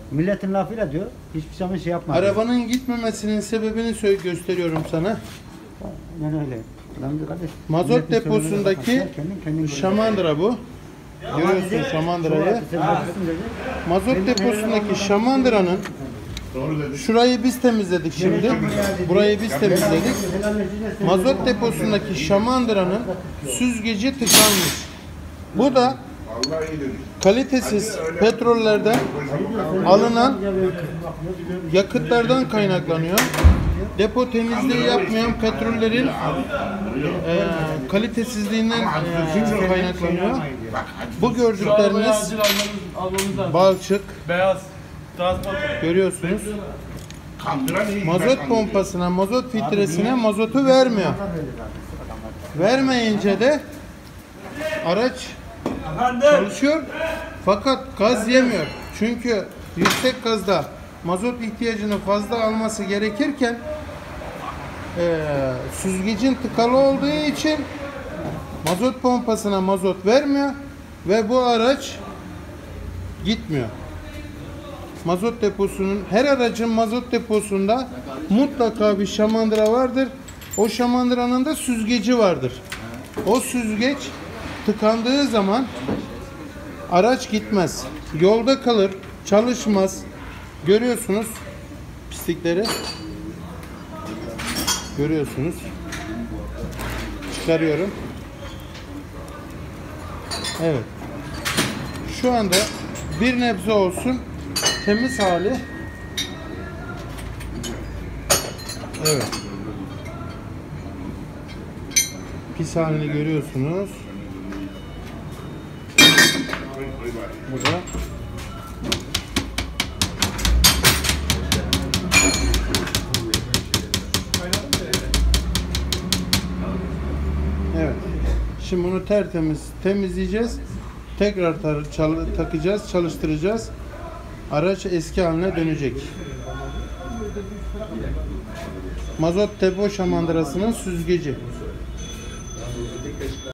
Milletin lafıyla diyor. Hiçbir zaman şey yapma. Arabanın gitmemesinin sebebini gösteriyorum sana. Yani öyle. Lan kardeş, Mazot milletin deposundaki sözüne kendin şamandıra bu. Görüyorsun şamandırayı. Mazot deposundaki şamandıranın şurayı biz temizledik şimdi. Burayı biz temizledik. Mazot deposundaki şamandıranın süzgeci tıkanmış. Bu da kalitesiz petrollerden alınan yakıtlardan kaynaklanıyor. Depo temizliği yapmayan petrollerin kalitesizliğinden kaynaklanıyor. Bu gördükleriniz balçık, beyaz transport. görüyorsunuz. Mazot pompasına, mazot filtresine mazotu vermiyor. Vermeyince de araç çalışıyor fakat gaz yemiyor. Çünkü yüksek gazda mazot ihtiyacını fazla alması gerekirken süzgecin tıkalı olduğu için mazot pompasına mazot vermiyor ve bu araç gitmiyor. Mazot deposunun, her aracın mazot deposunda mutlaka bir şamandıra vardır. O şamandıranın da süzgeci vardır. O süzgeç tıkandığı zaman araç gitmez. Yolda kalır, çalışmaz. Görüyorsunuz pislikleri. Görüyorsunuz. Çıkarıyorum. Evet. Şu anda bir nebze olsun temiz hali. Evet. Pis halini görüyorsunuz. Burada. Evet. Şimdi bunu tertemiz temizleyeceğiz. Tekrar takacağız, çalıştıracağız. Araç eski haline dönecek. Mazot depo şamandırasının süzgeci.